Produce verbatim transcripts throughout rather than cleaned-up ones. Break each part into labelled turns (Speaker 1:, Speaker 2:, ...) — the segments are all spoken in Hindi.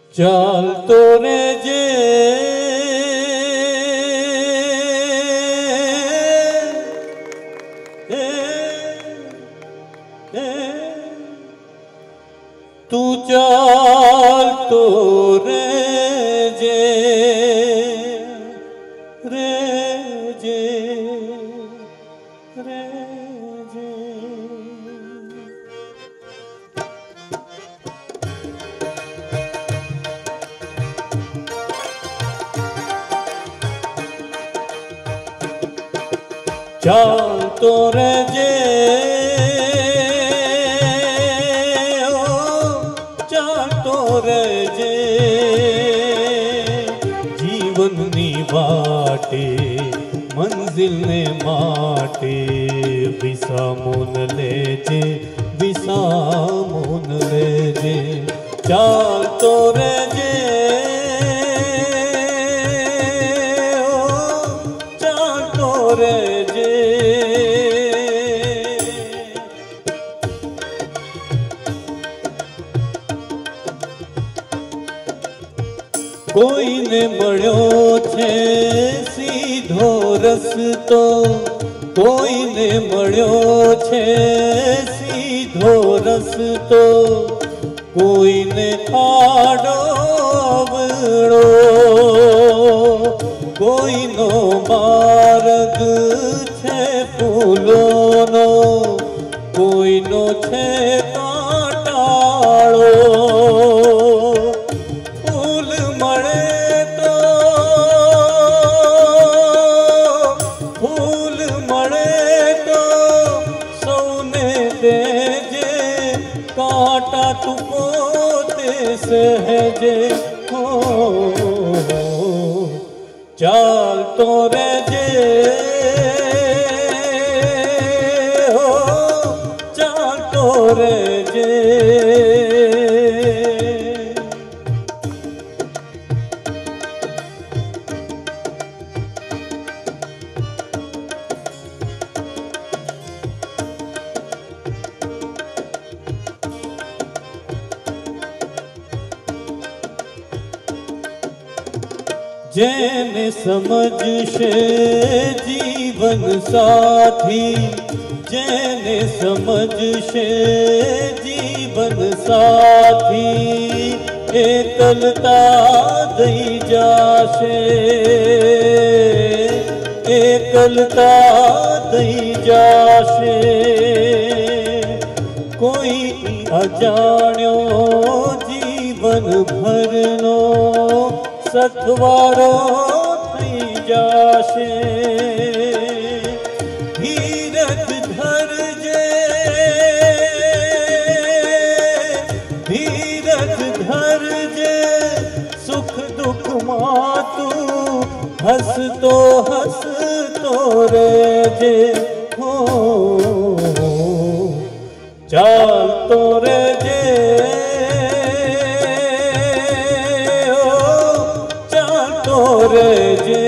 Speaker 1: ચાલ તો રેજે તું ચાલ તો રેજે રેજે રેજે ચાલ તો રેજે ચાલ તો રેજે જીવનની વાટે મંઝિલને માટે વિસામોન લેજે વિસામોન લેજે ચાલ તો રેજે ચાલ તો રેજે કોઈને મળ્યો છે સીધો રસ્તો કોઈને મળ્યો છે સીધો રસ્તો કોઈને આડો અવળો કોઈનો માર્ગ છે ફૂલોનો કોઈનો છે કાંટાળો काटा तू पोते सहजे हो चाल तो रेजे हो चाल तो रेजे जेने समझशे जीवन साथी जेने समझशे जीवन साथी एकलता दई जाशे एकलता दई जाशे कोई अजाण्यो जीवन भरनो सतवारो थी जाशे धीरज धरजे धीरज धरजे सुख दुख मां तू हसतो हसतो रेजे हो चाल तो रेजे रेजे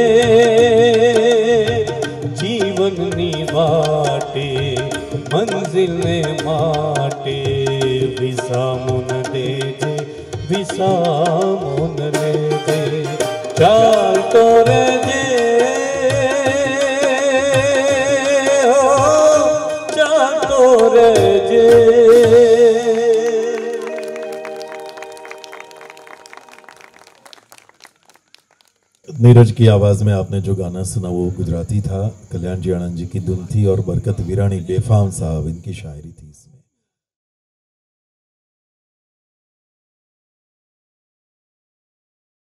Speaker 1: जीवननी वाटे मंजिलने माटे विसामुन देजे विसामुन लेजे चाल तो रेजे हो चाल तो रेजे।
Speaker 2: नीरज की आवाज में आपने जो गाना सुना वो गुजराती था, कल्याण जी आनंद जी की धुन थी और बरकत वीरानी बेफाम साहब इनकी शायरी थी।